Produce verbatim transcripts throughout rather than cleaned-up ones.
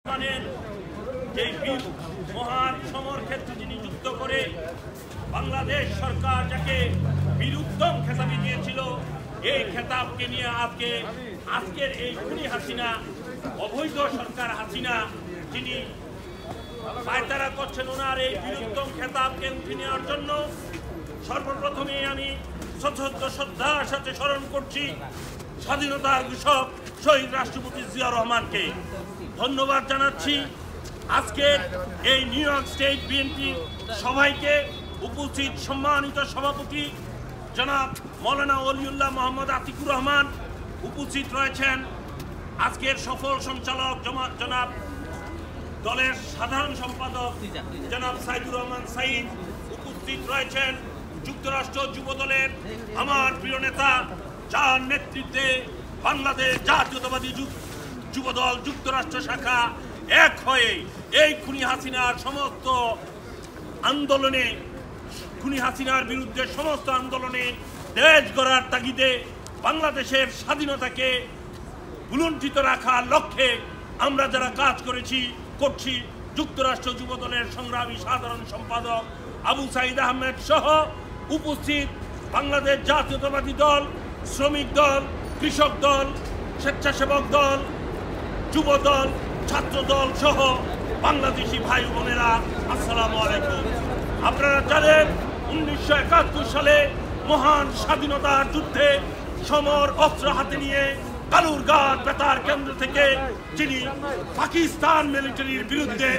মহান সমর ক্ষেত্রে যিনি যুদ্ধ করে বাংলাদেশ সরকার যাকে বীর উত্তম খেতাব দিয়েছিল, এই খেতাবকে নিয়ে আজকে আজকের এই খুনি হাসিনা, অবৈধ সরকার হাসিনা যিনি পায়তারা করছেন, ওনার এই বীর উত্তম খেতাবকে উঠে নেওয়ার জন্য সর্বপ্রথমে আমি সশ্রদ্ধ শ্রদ্ধার সাথে স্মরণ করছি স্বাধীনতার ঘোষক শহীদ রাষ্ট্রপতি জিয়া রহমানকে ধন্যবাদ জানাচ্ছি। আজকে এই নিউ ইয়র্ক স্টেট বিএনপি সবাইকে উপস্থিত সম্মানিত সভাপতি জনাব মৌলানা ওলিউল্লাহ মোহাম্মদ আতিকুর রহমান উপস্থিত রয়েছেন, আজকের সফল সঞ্চালক জনাব দলের সাধারণ সম্পাদক জনাব সাইদুর রহমান সাইদ উপস্থিত রয়েছেন, যুক্তরাষ্ট্র যুব দলের আমার প্রিয় নেতা যার নেতৃত্বে বাংলাদেশ জাতীয়তাবাদী যুবদল যুক্তরাষ্ট্র শাখা এক হয়ে এই খুনি হাসিনার সমস্ত আন্দোলনে খুনি হাসিনার বিরুদ্ধে সমস্ত আন্দোলনে দেশ গড়ার তাগিদে বাংলাদেশের স্বাধীনতাকে ভুলুণ্ঠিত রাখার লক্ষ্যে আমরা যারা কাজ করেছি করছি যুক্তরাষ্ট্র যুবদলের সংগ্রামী সাধারণ সম্পাদক আবু সাইদ আহমেদ সহ উপস্থিত বাংলাদেশ জাতীয়তাবাদী দল, শ্রমিক দল, কৃষক দল, স্বেচ্ছাসেবক দল, যুব দল, ছাত্র দল সহ বাংলাদেশি ভাই বোনেরা, আসসালামু আলাইকুম। আপনারা জানেন উনিশশো একাত্তর সালে মহান স্বাধীনতার যুদ্ধে সমর অস্ত্র হাতে নিয়ে কালুরঘাট বেতার কেন্দ্র থেকে যিনি পাকিস্তান মিলিটারির বিরুদ্ধে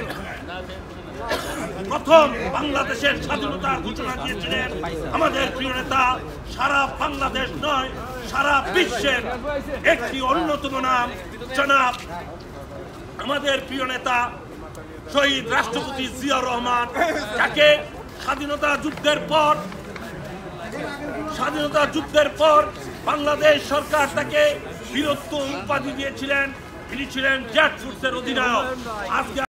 প্রথম বাংলাদেশের স্বাধীনতার ঘোষণা দিয়েছিলেন আমাদের প্রিয় নেতা, সারা বাংলাদেশ নয় সারা বিশ্বের একটি অন্যতম নাম জনাব আমাদের প্রিয় নেতা শহীদ রাষ্ট্রপতি জিয়া রহমান, যাকে স্বাধীনতা যুদ্ধের পর স্বাধীনতা যুদ্ধের পর বাংলাদেশ সরকার তাকে বীরত্ব উপাধি দিয়েছিলেন। তিনি ছিলেন জেট ফোর্সের অধিনায়ক। আজকে